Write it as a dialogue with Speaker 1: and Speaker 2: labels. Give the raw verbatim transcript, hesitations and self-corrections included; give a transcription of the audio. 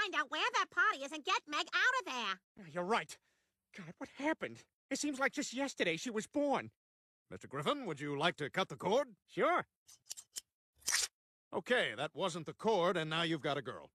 Speaker 1: find out where that party is and get Meg out of there.
Speaker 2: You're right. God, what happened? It seems like just yesterday she was born.
Speaker 3: Mister Griffin, would you like to cut the cord?
Speaker 2: Sure.
Speaker 3: Okay, that wasn't the cord, and now you've got a girl.